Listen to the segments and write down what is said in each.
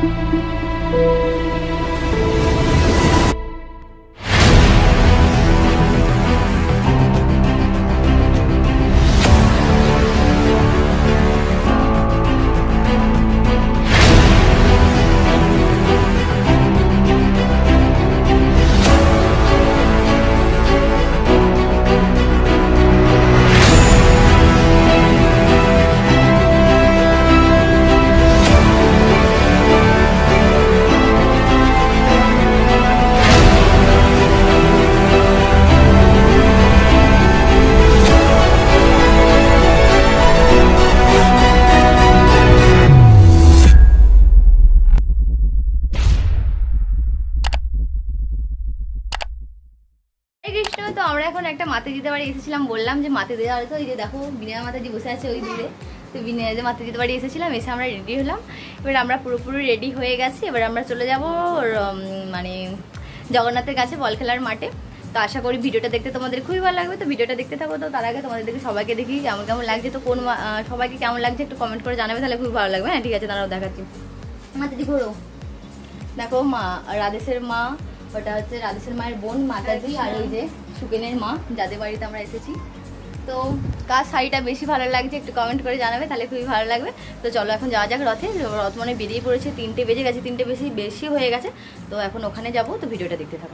তো আমরা এখন একটা মাতাজিতে বাড়ি এসেছিলাম, বললাম যে মাতাজি যাওয়ার তো, এই যে দেখো বিনয় মাতাজি বসে আছে ওই দূরে। তো বিনয় যে মাতাজিতে বাড়ি এসেছিলাম, এসে আমরা রেডি হলাম। এবার আমরা পুরোপুরি রেডি হয়ে গেছি। এবার আমরা চলে যাব মানে জগন্নাথের কাছে বল খেলার মাঠে। তো আশা করি ভিডিওটা দেখতে তোমাদের খুবই ভালো লাগবে। তো ভিডিওটা দেখতে থাকো। তো তার আগে তোমাদের দেখে সবাইকে দেখি কেমন কেমন লাগছে। তো কোন সবাইকে কেমন লাগছে একটু কমেন্ট করে জানাবে, তাহলে খুবই ভালো লাগবে। হ্যাঁ ঠিক আছে, তারাও দেখাচ্ছি। মাতাজি ঘোরো, দেখো মা রাধেশের মা, ওটা হচ্ছে রাধেশের মায়ের বোন মাতাজি, আর ওই যে সুকেনের মা, যাদের বাড়িতে আমরা এসেছি। তো কার শাড়িটা বেশি ভালো লাগছে একটু কমেন্ট করে জানাবে, তাহলে খুবই ভালো লাগবে। তো চলো এখন যাওয়া যাক রথে। রথ মানে বেরিয়ে পড়েছে, 3টে বেজে গেছে, 3টে বেশি হয়ে গেছে। তো এখন ওখানে যাবো। তো ভিডিওটা দেখতে থাকো।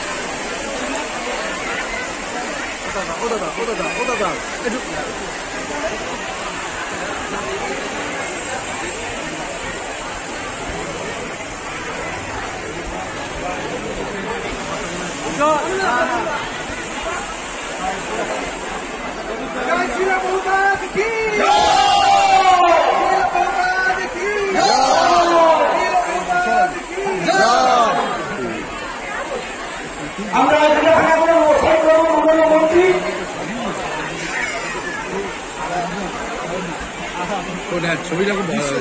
ছবিটা খুব ভালো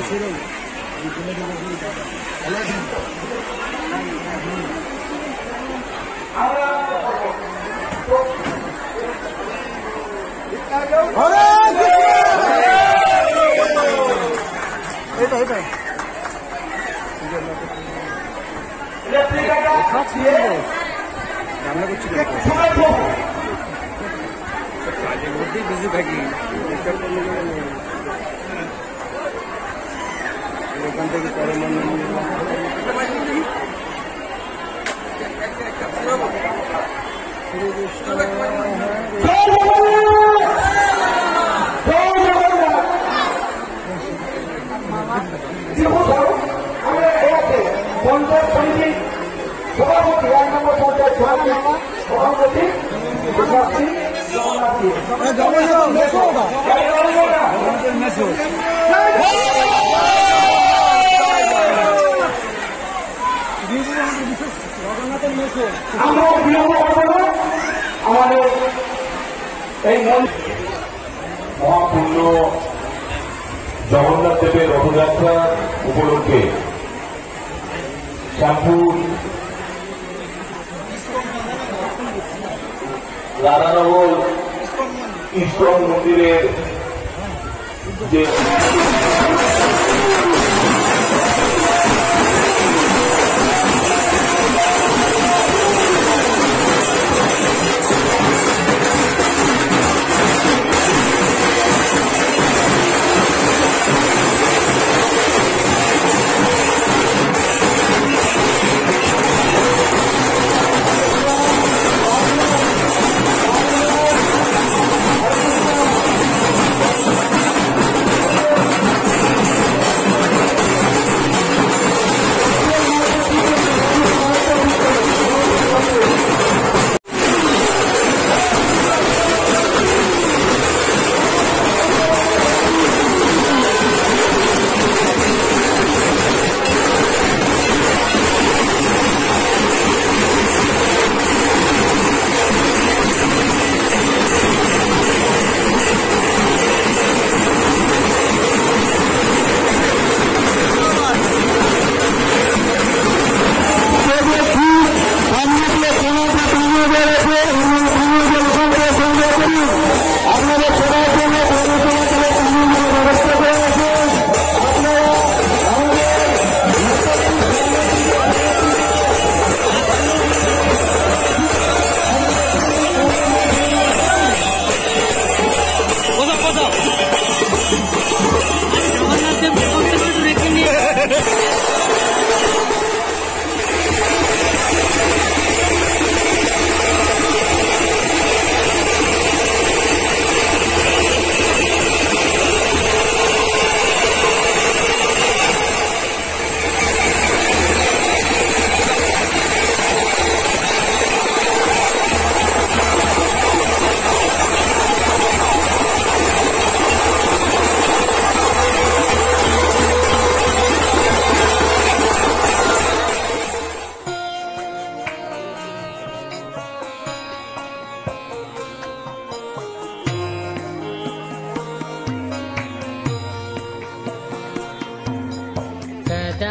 রান্না করছি, কাজের মধ্যেই বেশি থাকি। ওখান থেকে পরে আমাদের এই মহাপূর্ণ জগন্নাথ দেবের রথযাত্রা উপলক্ষে শ্যামপুর রাধানগর ইস্কন মন্দিরের যে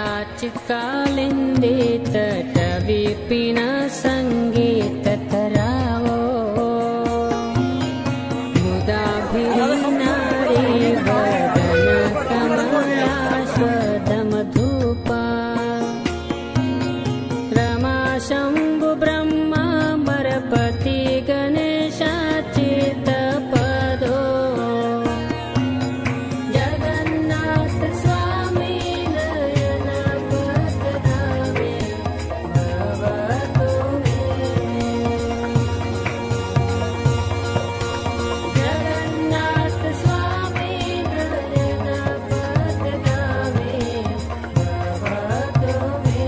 कालिंदे तट विपिन संगीत तरावो मुदाभिनारी वदन कमलास्वदम धूपा रमा शंभु ब्रह्मा मरपति गणेशाचित पदो जगन्नाथ स्वामी नयन पतधामे भवतु मे जगन्नाथ स्वामी नयन पतधामे भवतु मे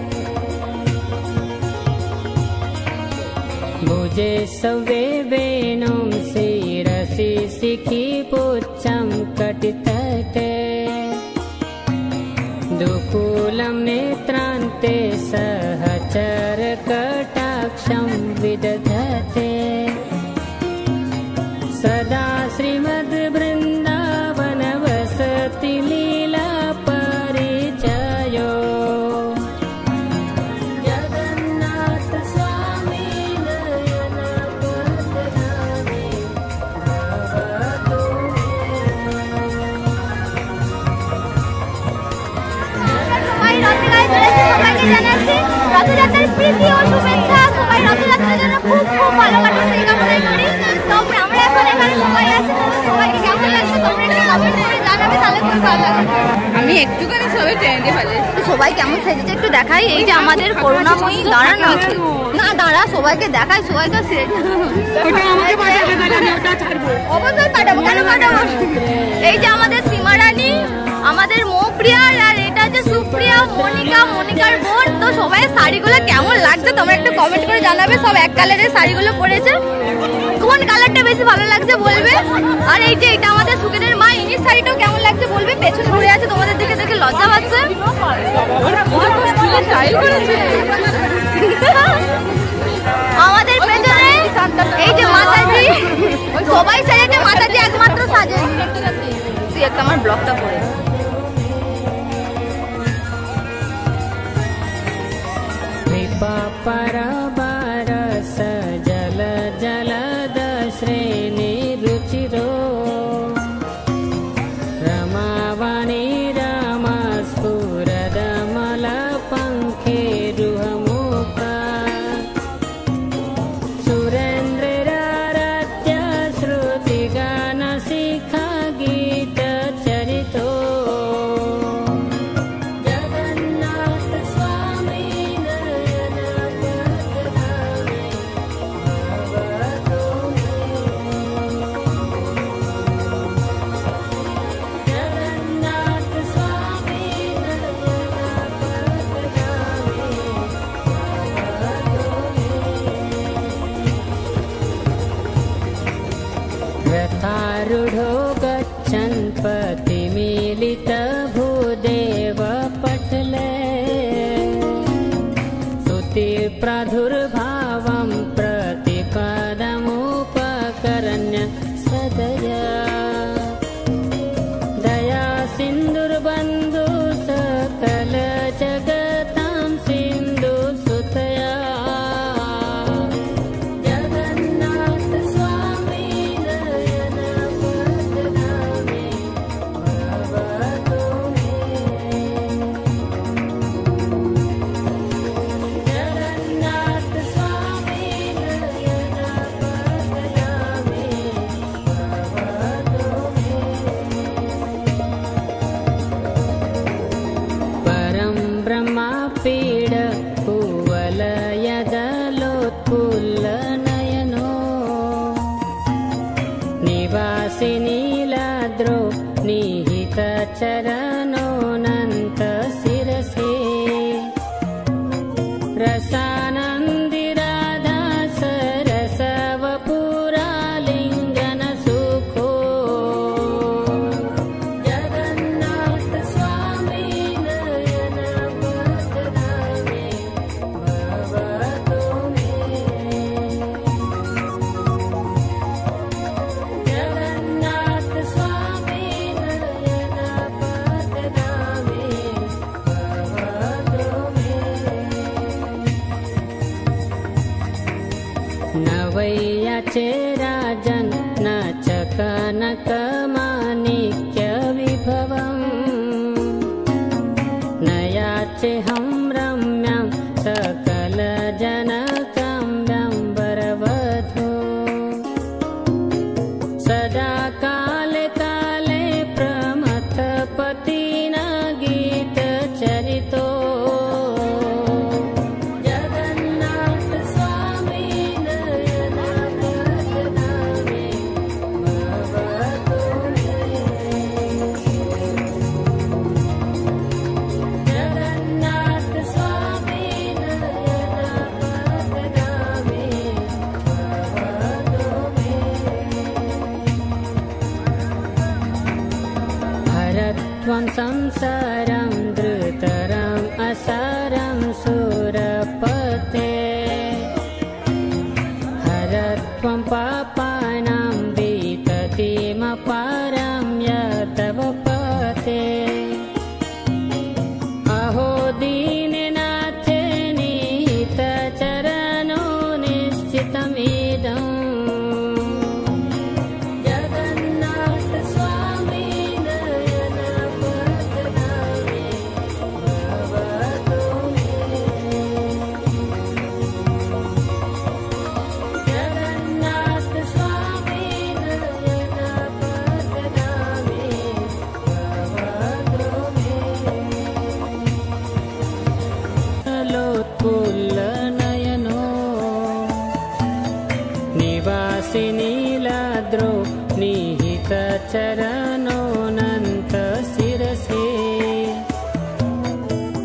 भुजे सवे वेणुं शिरसि शिखि पुच्छं कटितटे दुकूलं नेत्रान्ते सहचर कटाक्षं विदधते सदा श्रीमद्वृन्दावन वसति लीला परिचयो जगन्नाथ स्वामी नयन पतधामे भवतु मे সবাই রথযাত্রায় চলেছে, সবাইকে জানাচ্ছি রথযাত্রার প্রীতি ও শুভেচ্ছা। সবাই রথযাত্রার জন্য খুব খুব ভালো কাটুক সেই কামনাই করি। তো আমরা এখন এখানে সবাই আছি, তো সবাইকে কেমন লাগছে তোমরা একটু কমেন্ট করে জানাবে, তাহলে খুব ভালো লাগবে। আমি একটুখানি সবাই ট্রেনে ফেলে তো সবাই কেমন সেজেছে একটু দেখাই। এই যে আমাদের করুণাময়ী দাঁড়ানো আছে, না দাঁড়া সবাইকে দেখাই, সবাইকে সেজ ওটা আমাকে পাঠাবে, তাহলে আমি ওটা ছাড়বো। অবশ্যই পাঠাবো, কেন পাঠাবো। এই যে আমাদের সীমা রানী, আমাদের মৌপ্রিয়া, আর এটা হচ্ছে সুপ্রিয়া, মনিকার বোন। তো সবাই শাড়িগুলো কেমন লাগছে তোমরা একটু কমেন্ট করে জানাবে। সব এক কালারের শাড়িগুলো পরেছে, কোন কালারটা বেশি ভালো লাগছে বলবে। আর এই যে এটা আমাদের সুখেনের মা, ইনির শাড়িটাও কেমন লাগছে বলবে। পেছনে ঘুরে আছে, তোমাদের দিকে দেখে লজ্জা পাচ্ছে। আমাদের পেছনে এই যে মাতাজি, সবাই সাজেছে, মাতাজি একমাত্র সাজে। তুই একটা আমার ব্লগটা পড়ে कृपा परबारस जल जलद श्रेणी रुचिरो रमावणी रमा स्फुरदमल पंखे रुहमुखा सुरेन्द्ररारत्य श्रुतिगान शिखा गीत चरितो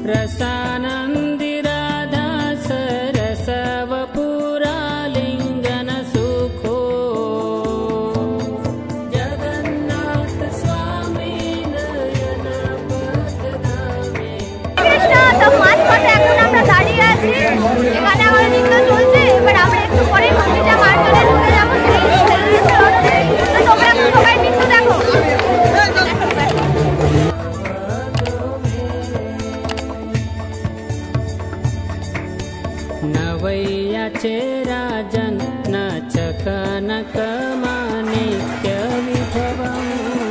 रसानंदी राधा सरसवपुरा लिंगन सुखो जगन्नाथ स्वामी नयन पथगामी। তো মাঝপথে এখন আমরা দাঁড়িয়ে আছি, এখানে আমাদের নৃত্য চলছে। এবার আমরা একটু পরে মন্দিরে মার্কেটে ঢুকে যাবো। তো তোমরা সবাই নৃত্য দেখো। नवैयाचे राजन न चकनक माणिक्य विभवम्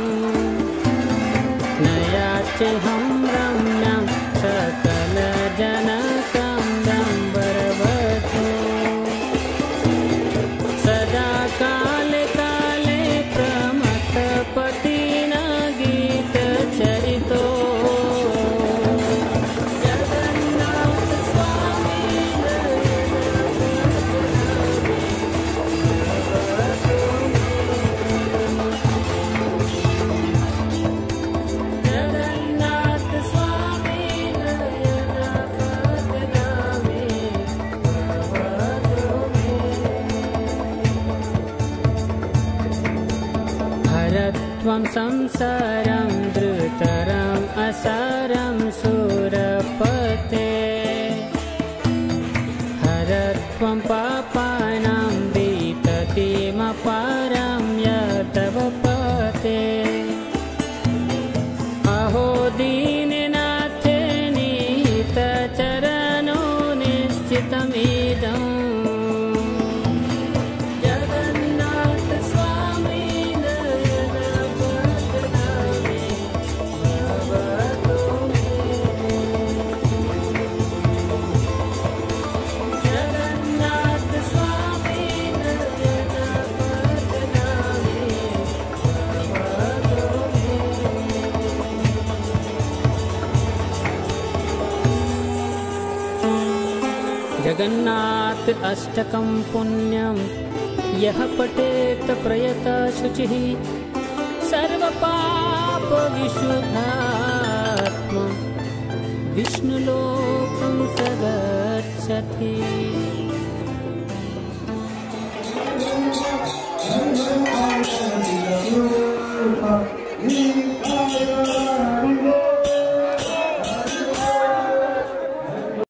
नयाचे हम रम्यं सकल जनकं दम्बरवधू सदा काले काले प्रमथ पतिन गीत चरितो हरत्वं संसारं धृतरम् असारं सुरपते हरत्वं पापानां विततिमपारं यतव पते अहो दीननाथे निहितचरणो निश्चितमिदम् जगन्नाथ अष्टकं पुण्यं यः पठेत् प्रयत शुचिः सर्वपाप विशुद्धात्मा विष्णुलोकं स गच्छति।